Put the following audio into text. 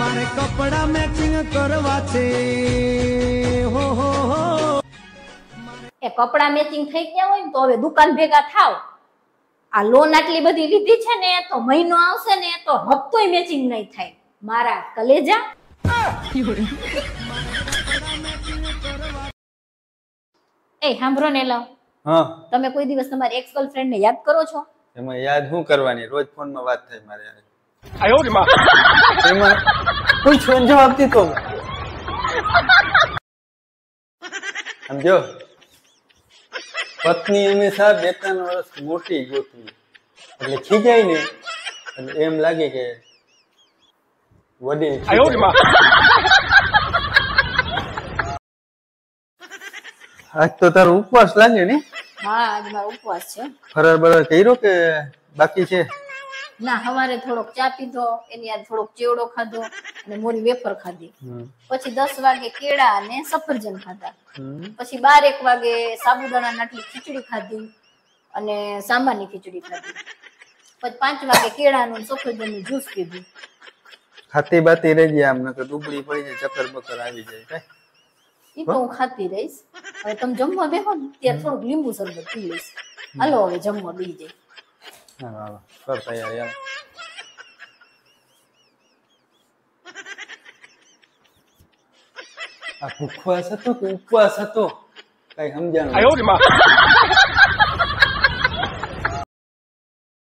મારે કપડા મેચિંગ કરવા છે હો એ કપડા મેચિંગ થઈ ગયા હોય ને તો હવે દુકાન ભેગા થાવ. આ લોન આટલી બધી લીધી છે ને તો મહિનો આવશે ને તો હપ્તોય મેચિંગ નહીં થાય મારા કલેજા. એ સાંભળો ને લો, હા તમે કોઈ દિવસ તમારી એક્સ ગર્લફ્રેન્ડ ને યાદ કરો છો? એમાં યાદ શું કરવાની, રોજ ફોન માં વાત થાય મારે યાર. આયો રે માં એમાં કોઈ છોન જવાબ દીધો સમજો. પત્ની હંમેશા 2-3 વર્ષ મોટી ગોતવી એટલે ખીજાય ને એટલે એમ લાગે કે વડીલ. આયો રે માં આજ તો તારો ઉપવાસ લાગે ને? હા આજ મારો ઉપવાસ છે. ફરાર બરાર કર્યો કે બાકી છે? ના સવારે થોડોક ચા પીધો, એની યાદ થોડોક ચેવડો ખાધો અને મોરી વેફર ખાધી. પછી 10 વાગે કેળા અને સફરજન ખાધા. પછી 12-1 વાગે સાબુદાણા નાટલી ખીચડી ખાધી અને સાંભારની ખીચડી ખાધી. પછી 5 વાગે કેળાનું સફરજનનું જ્યુસ પીધું. ખાતી બાતી રહી આમ નકર દુબળી પડી જાય, ચક્કર બક્કર આવી જાય કઈ. ઈ તો હું ખાતી રહીશ. હવે તમે જમવા બેહો ને ત્યારે થોડુંક લીંબુ શરબત પી લઈશ. હાલો હવે જમવા બેસી જાય. હા કર તૈયાર યાર. આ ઉપવાસ હતો કે ઉપવાસ હતો કઈ સમજાણું. આયો રે માં